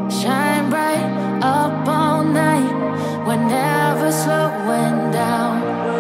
Shine bright up all night. We're never slowing down.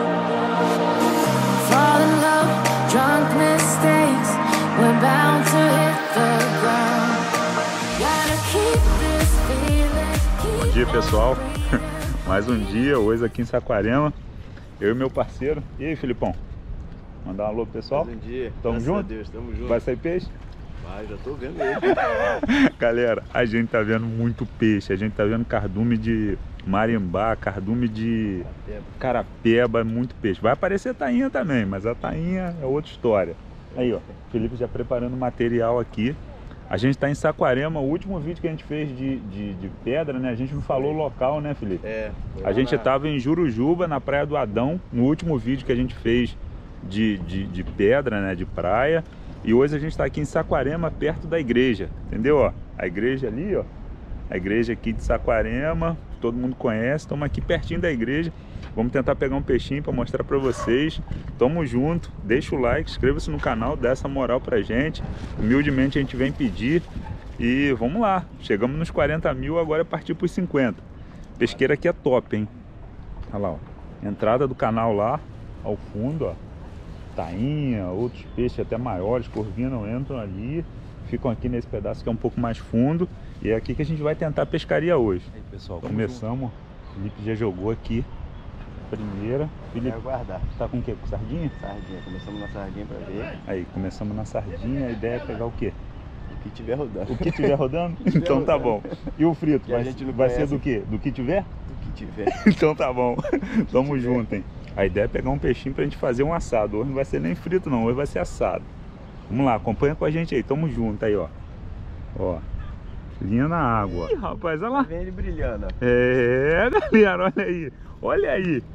Fall in love, drunk mistakes. We're bound to hit the ground. Gotta keep this feeling. Bom dia, pessoal. Mais um dia hoje aqui em Saquarema. Eu e meu parceiro. E aí, Filipão? Mandar um alô pro pessoal? Mais um dia. Tamo junto? A Deus, tamo junto. Vai sair peixe? Vai, já tô vendo ele. Galera, a gente tá vendo muito peixe. A gente tá vendo cardume de marimbá, cardume de carapeba, muito peixe. Vai aparecer tainha também, mas a tainha é outra história. Aí, ó, Felipe já preparando material aqui. A gente tá em Saquarema, o último vídeo que a gente fez de pedra, né? A gente não falou o local, né, Felipe? É. A gente tava em Jurujuba, na Praia do Adão, no último vídeo que a gente fez de pedra, né, de praia. E hoje a gente está aqui em Saquarema, perto da igreja, entendeu? Ó, a igreja ali, ó, a igreja aqui de Saquarema, todo mundo conhece. Estamos aqui pertinho da igreja. Vamos tentar pegar um peixinho para mostrar para vocês. Tamo junto, deixa o like, inscreva-se no canal, dá essa moral pra gente. Humildemente a gente vem pedir e vamos lá. Chegamos nos 40 mil, agora é partir para os 50. Pesqueira aqui é top, hein? Olha lá, ó. Entrada do canal lá, ao fundo, ó. Tainha, outros peixes até maiores, corvina, não entram ali, ficam aqui nesse pedaço que é um pouco mais fundo, e é aqui que a gente vai tentar a pescaria hoje. Aí, pessoal, começamos, o Felipe já jogou aqui a primeira. Felipe, guardar. tá com o quê? Com sardinha? Sardinha, começamos na sardinha pra ver. Aí, começamos na sardinha, a ideia é pegar o quê? O que tiver rodando. O que tiver rodando? Então tá bom. E o frito? Vai ser do quê? Do que tiver? Do que tiver. Então tá bom. Tamo junto, hein? A ideia é pegar um peixinho pra gente fazer um assado. Hoje não vai ser nem frito não, hoje vai ser assado. Vamos lá, acompanha com a gente aí, tamo junto aí, ó. Ó, linha na água. Ih, rapaz, olha lá. Vem ele brilhando, ó. É, galera, olha aí. Olha aí.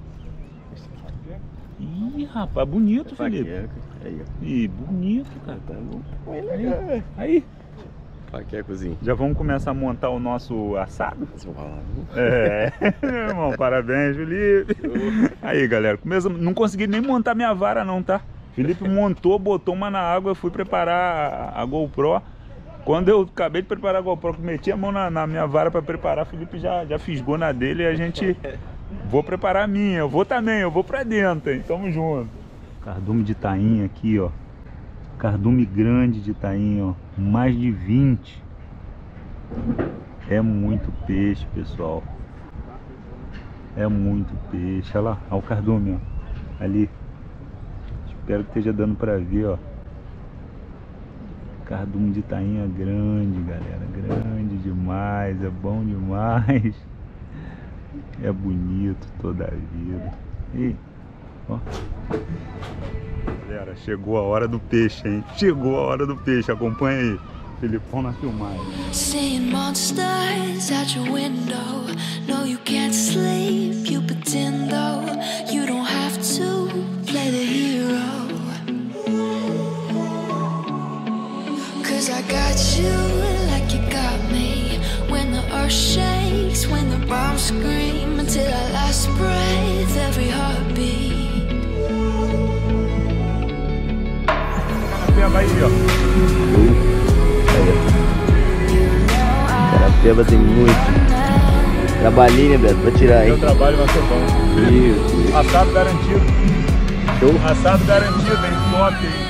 Ih, rapaz, bonito, Felipe. Aí, ó. Ih, bonito, cara. Tá bom. Aí. Aí. Paquecozinho. Já vamos começar a montar o nosso assado? Vamos. É, meu irmão, parabéns, Felipe. Aí, galera, não consegui nem montar minha vara não, tá? Felipe montou, botou uma na água, eu fui preparar a GoPro. Quando eu acabei de preparar a GoPro, meti a mão na minha vara para preparar, Felipe já fisgou na dele e a gente... Vou preparar a minha, eu vou também, eu vou pra dentro, hein? Tamo junto. Cardume de tainha aqui, ó. Cardume grande de tainha, ó. Mais de 20. É muito peixe, pessoal. É muito peixe. Olha lá, olha o cardume, ó. Ali. Espero que esteja dando pra ver, ó. Cardume de tainha grande, galera. Grande demais, é bom demais. É bonito toda a vida. E, ó. Galera, chegou a hora do peixe, hein? Chegou a hora do peixe, acompanha aí. Filipão na filmagem. Seeing monsters out your window. No, you can't sleep, you pretend though. You don't have to play the hero. Cause I got you like you got me. When the earth shakes, when the bombs scream. Until our last breath, every heartbeat. Carapeba aí, ó. Carapeba tem muito. Trabalhinho, né, Beto? Pra tirar, hein? Meu trabalho vai ser bom. Isso. Assado garantido. Show. Assado garantido, hein? Top, hein?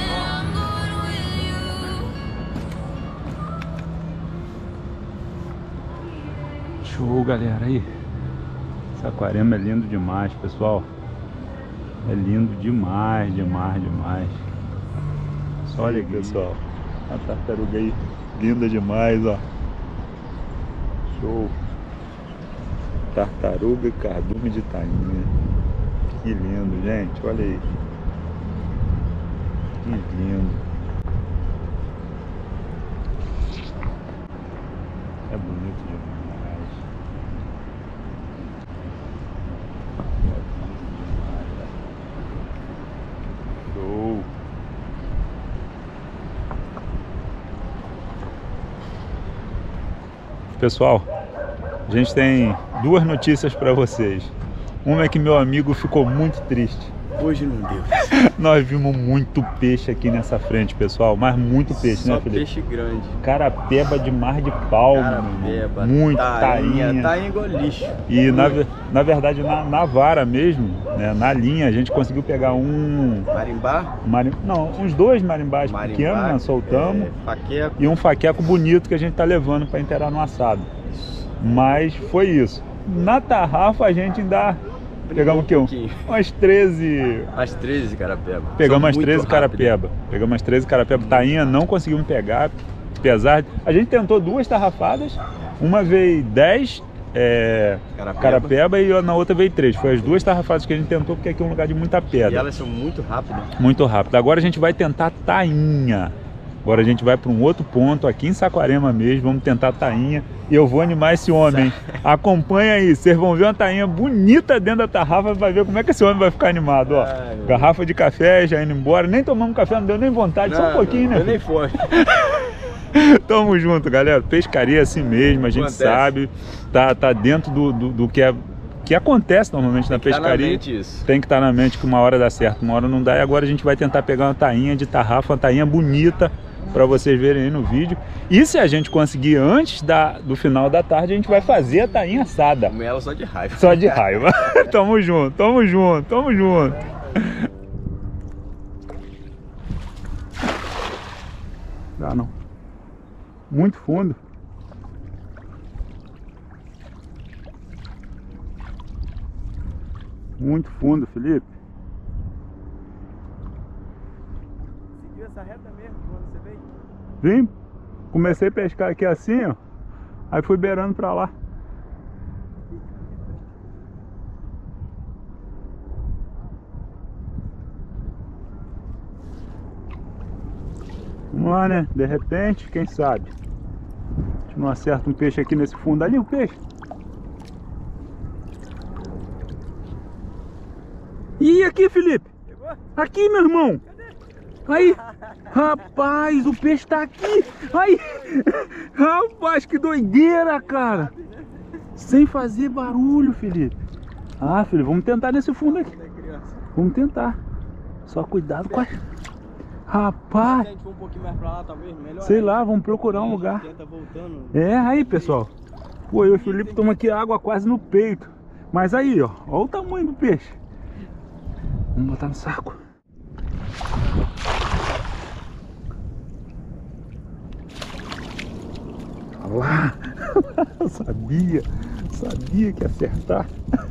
Show, galera, aí. Saquarema é lindo demais, pessoal. É lindo demais, demais, demais. Só olha aqui, pessoal. A tartaruga aí, linda demais, ó. Show. Tartaruga e cardume de tainha. Que lindo, gente, olha aí. Que lindo. É bonito demais. Show. Pessoal, a gente tem duas notícias para vocês. Uma é que meu amigo ficou muito triste. Hoje não deu. Nós vimos muito peixe aqui nessa frente, pessoal. Mas muito peixe, só né, Felipe? Peixe grande. Carapeba de mar de palma. Carapeba, muito tainha. Tainha igual lixo. E na verdade, na vara mesmo, né, na linha, a gente conseguiu pegar um... Marimbá? Não, uns 2 marimbás pequenos, nós soltamos. Faqueco. E um faqueco bonito que a gente tá levando para inteirar no assado. Mas foi isso. Na tarrafa a gente ainda... Pegamos o quê? Umas 13... Umas 13 carapeba. Pegamos umas 13 carapeba. Pegamos umas 13 carapeba. Tainha não conseguimos pegar. Apesar de... A gente tentou 2 tarrafadas. Uma veio 10 carapeba e na outra veio 3. Foi as 2 tarrafadas que a gente tentou, porque aqui é um lugar de muita pedra. E elas são muito rápidas. Muito rápido. Agora a gente vai tentar tainha. Agora a gente vai para um outro ponto, aqui em Saquarema mesmo. Vamos tentar tainha. E eu vou animar esse homem. Acompanha aí. Vocês vão ver uma tainha bonita dentro da tarrafa. Vai ver como é que esse homem vai ficar animado. Ó, garrafa de café já indo embora. Nem tomamos café, não deu nem vontade. Só um pouquinho, né? Eu nem foi. Tamo junto, galera. Pescaria é assim mesmo. A gente sabe. Tá dentro do que acontece normalmente na pescaria. Tem que estar na mente que uma hora dá certo, uma hora não dá. E agora a gente vai tentar pegar uma tainha de tarrafa, uma tainha bonita, para vocês verem aí no vídeo. E se a gente conseguir antes do final da tarde, a gente vai fazer a tainha assada. Comer ela só de raiva. Só de raiva. Tamo junto, tamo junto, tamo junto. Dá não. Muito fundo. Muito fundo, Felipe. Seguiu essa reta mesmo quando você veio? Vim, comecei a pescar aqui assim, ó. Aí fui beirando pra lá. Vamos lá, né? De repente, quem sabe? A gente não acerta um peixe aqui nesse fundo. Ali o peixe. E aqui, Felipe? Pegou? Aqui, meu irmão. Cadê? Aí. Rapaz, o peixe tá aqui. Aí. Rapaz, que doideira, cara. Sem fazer barulho, Felipe. Ah, Felipe, vamos tentar nesse fundo aqui. Vamos tentar. Só cuidado com a... Rapaz. Se a gente for um pouquinho mais pra lá, talvez, melhor. Sei lá, vamos procurar um lugar. É, aí, pessoal. Pô, eu e o Felipe tomamos aqui água quase no peito. Mas aí, ó. Olha o tamanho do peixe. Vamos botar no saco. Olha lá. Sabia que ia acertar.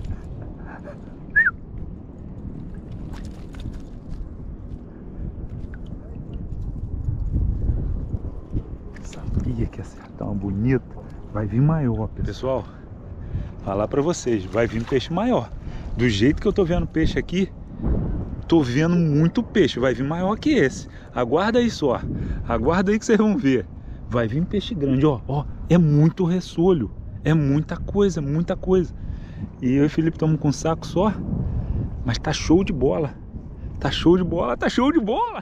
Sabia que ia acertar uma bonita. Vai vir maior, pessoal. Falar pra vocês, vai vir peixe maior. Do jeito que eu tô vendo peixe aqui, tô vendo muito peixe. Vai vir maior que esse. Aguarda aí só. Aguarda aí que vocês vão ver. Vai vir peixe grande, ó. Ó, é muito ressolho. É muita coisa, muita coisa. E eu e o Felipe estamos com um saco só. Mas tá show de bola. Tá show de bola, tá show de bola.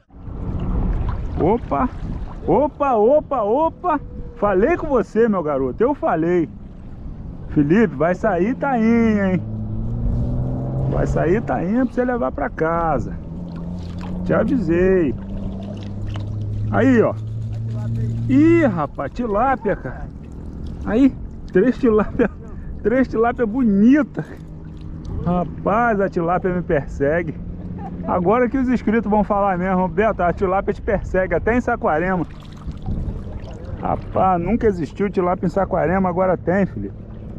Opa, opa, opa, opa. Falei com você, meu garoto. Eu falei. Felipe, vai sair tainha, hein? Vai sair tainha pra você levar pra casa. Te avisei. Aí, ó. Ih, rapaz, tilápia, cara. Aí, 3 tilápia bonita. Rapaz, a tilápia me persegue. Agora que os inscritos vão falar mesmo, Beto, a tilápia te persegue até em Saquarema. Rapaz, nunca existiu tilápia em Saquarema, agora tem, Felipe.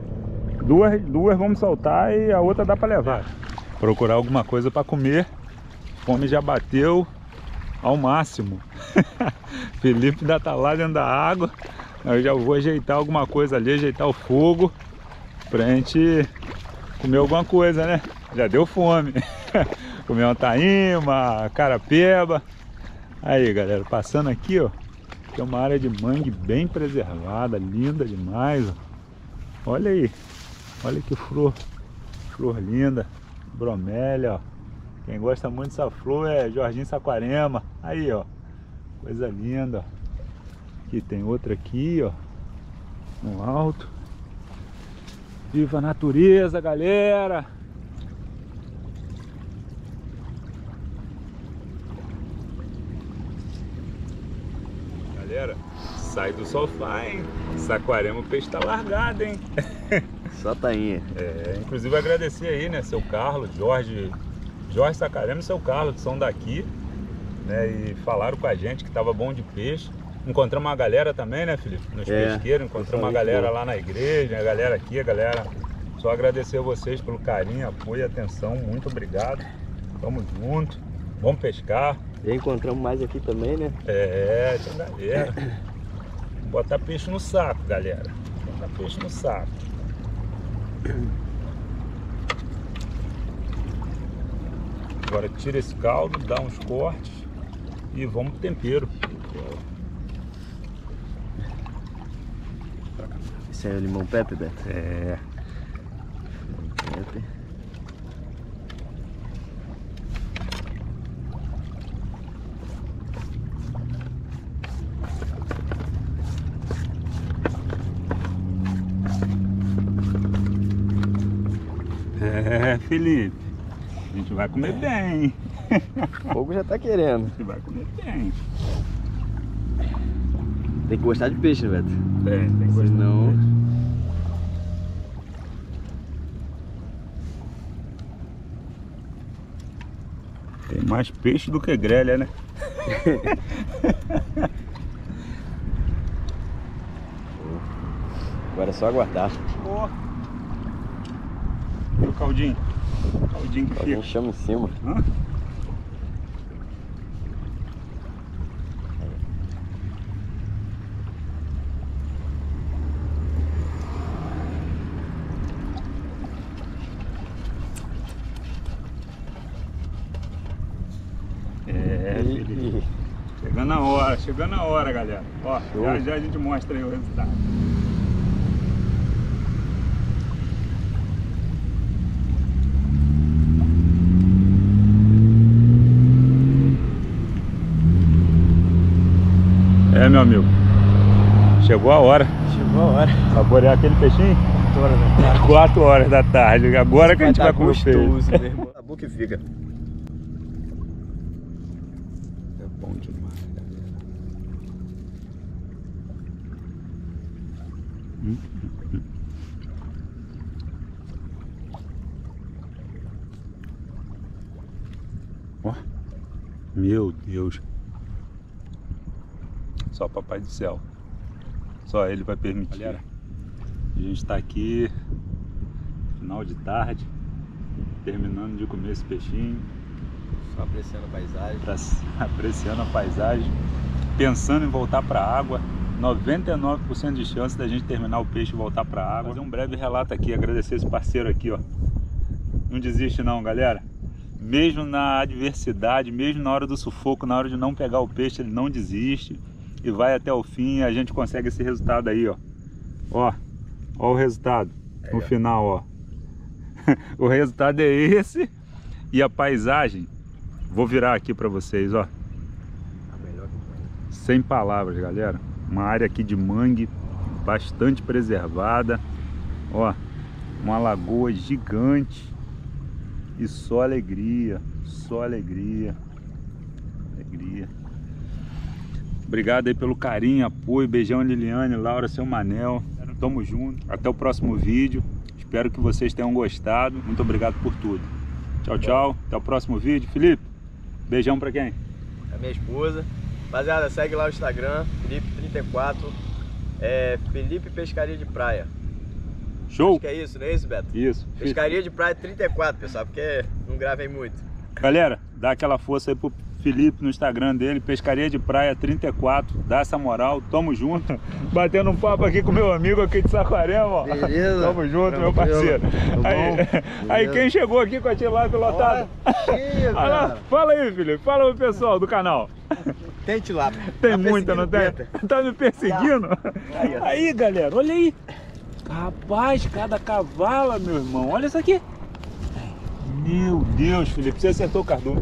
Duas vamos soltar e a outra dá pra levar. Procurar alguma coisa pra comer. Fome já bateu ao máximo. Felipe ainda tá lá dentro da água. Eu já vou ajeitar alguma coisa ali, ajeitar o fogo pra gente comer alguma coisa, né? Já deu fome. Comer uma tainha, uma carapeba. Aí, galera, passando aqui, ó. Tem uma área de mangue bem preservada, linda demais, ó. Olha aí. Olha que flor. Flor linda. Bromélia, ó. Quem gosta muito dessa flor é Jorginho Saquarema. Aí, ó. Coisa linda, ó. Aqui tem outra aqui, ó. No alto. Viva a natureza, galera! sai do sofá, hein? Saquarema, o peixe tá largado, hein? Só tainha. Inclusive agradecer aí, né, seu Carlos, Jorge Saquarema e seu Carlos, que são daqui, né, e falaram com a gente que tava bom de peixe. Encontramos uma galera também, né, Felipe? Nos pesqueiros, encontramos uma galera lá na igreja, a galera aqui, a galera. Só agradecer a vocês pelo carinho, apoio e atenção. Muito obrigado. Tamo junto. Vamos pescar. E encontramos mais aqui também, né? Tem galera. Botar peixe no saco, galera. Botar peixe no saco. Agora tira esse caldo, dá uns cortes e vamos pro tempero. Esse aí é o limão Pepe, Beto? É. Pepe. Felipe, a gente vai comer bem. O fogo já tá querendo. A gente vai comer bem. Tem que gostar de peixe, né, Beto? Tem que gostar. Senão... Tem mais peixe do que grelha, né? Agora é só aguardar. E o caldinho? Caldinho que Alguém fica. chama em cima. Hã? Felipe. Chegando a hora, galera. Ó, já a gente mostra aí o resultado. Meu amigo, chegou a hora. Chegou a hora. Saborear aquele peixinho? 4 horas da tarde. 4 horas da tarde. Agora que a gente vai comer o peixe. Meu irmão. A boca fica. É bom demais, galera. Ó, meu Deus. Só Papai do Céu. Só Ele vai permitir. Galera, a gente está aqui, final de tarde, terminando de comer esse peixinho. Só apreciando a paisagem. Apreciando a paisagem. Pensando em voltar para a água. 99% de chance da gente terminar o peixe e voltar para a água. Fazer um breve relato aqui, agradecer esse parceiro aqui, ó. Não desiste não, galera. Mesmo na adversidade, mesmo na hora do sufoco, na hora de não pegar o peixe, ele não desiste. E vai até o fim e a gente consegue esse resultado aí, ó. Ó o resultado no final, ó. O resultado é esse. E a paisagem, vou virar aqui pra vocês, ó. Sem palavras, galera. Uma área aqui de mangue, bastante preservada. Ó, uma lagoa gigante. E só alegria, só alegria. Alegria. Obrigado aí pelo carinho, apoio. Beijão, Liliane, Laura, seu Manel. Tamo junto. Até o próximo vídeo. Espero que vocês tenham gostado. Muito obrigado por tudo. Tchau, tchau. Até o próximo vídeo. Felipe, beijão pra quem? A minha esposa. Rapaziada, segue lá o Instagram, Felipe34. É Felipe Pescaria de Praia. Show? Acho que é isso, não é isso, Beto? Isso. Pescaria de Praia 34, pessoal, porque não gravei muito. Galera, dá aquela força aí pro Felipe no Instagram dele, Pescaria de Praia 34, dá essa moral, tamo junto. Batendo um papo aqui com meu amigo aqui de Saquarema, ó. Beleza. Tamo junto, meu parceiro. Aí quem chegou aqui com a tilápia lotada? Fala aí, Felipe, fala pro pessoal do canal. Tem tilápia. Tem muita, não tem? Tá me perseguindo? Aí, galera, olha aí. Rapaz, cada cavala, meu irmão, olha isso aqui. Meu Deus, Felipe, você acertou o cardume.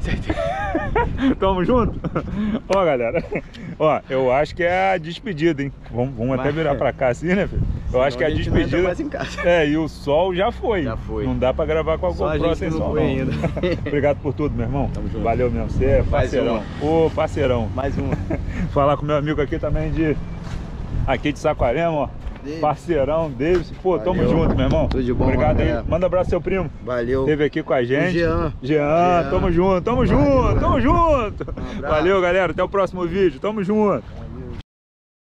Tamo junto? Ó, galera, ó, eu acho que é a despedida, hein? Vamos até virar pra cá assim, né, Felipe? Eu acho que é a despedida. Mais em casa. É, e o sol já foi. Já foi. Não dá pra gravar com a GoPro sem sol, não. Ainda. Obrigado por tudo, meu irmão. Tamo junto. Valeu mesmo, você é parceirão. Ô, parceirão. Mais um. Falar com meu amigo aqui também de aqui de Saquarema, ó. Parceirão, Davis. Pô, tamo junto, meu irmão. Tudo de bom, obrigado aí. galera. Manda um abraço ao seu primo. Valeu. Esteve aqui com a gente. Jean. Tamo junto, tamo junto, tamo junto. Valeu, galera. Até o próximo vídeo. Tamo junto.